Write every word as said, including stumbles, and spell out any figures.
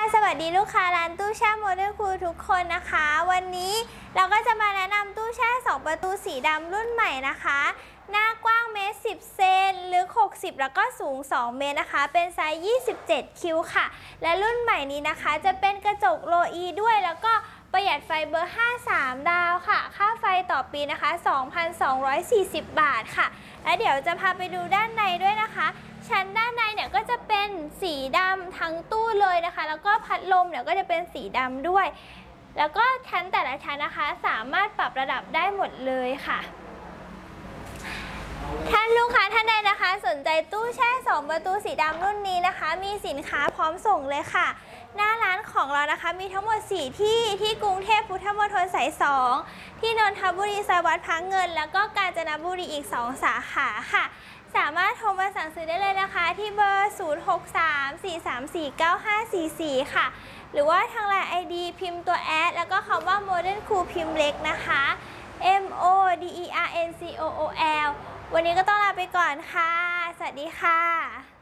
สวัสดีลูกค้าร้านตู้แช่โมเดิร์นคูลทุกคนนะคะวันนี้เราก็จะมาแนะนำตู้แช่สองประตูสีดำรุ่นใหม่นะคะหน้ากว้างเมตรสิบเซนลึกหกสิบแล้วก็สูงสองเมตรนะคะเป็นไซส์ยี่สิบเจ็ดคิวค่ะและรุ่นใหม่นี้นะคะจะเป็นกระจกโลอีด้วยแล้วก็ประหยัดไฟเบอร์ห้า สามดาวค่ะค่าไฟต่อปีนะคะ สองพันสองร้อยสี่สิบ บาทค่ะและเดี๋ยวจะพาไปดูด้านในด้วยนะคะชั้นด้านในเนี่ยก็จะเป็นสีดำทั้งตู้เลยนะคะแล้วก็พัดลมเนี่ยก็จะเป็นสีดำด้วยแล้วก็ชั้นแต่ละชั้นนะคะสามารถปรับระดับได้หมดเลยค่ะท่านลูกค้าท่านใดนะคะสนใจตู้แช่สองประตูสีดำรุ่นนี้นะคะมีสินค้าพร้อมส่งเลยค่ะหน้าร้านของเรานะคะมีทั้งหมดสี่ที่ที่กรุงเทพพุทธมณฑลสายสองที่นนทบุรีซอยวัดพระเงินแล้วก็กาญจนบุรีอีกสองสาขาค่ะสามารถโทรมาสั่งซื้อได้เลยนะคะที่เบอร์ศูนย์ หก สาม สี่ สาม สี่ เก้า ห้า สี่ สี่ ค่ะหรือว่าทางไลน์ ไอ ดี พิมพ์ตัวแอดแล้วก็คำว่า Modern Cool พิมพ์เล็กนะคะ M O D E R N C O O L วันนี้ก็ต้องลาไปก่อนค่ะสวัสดีค่ะ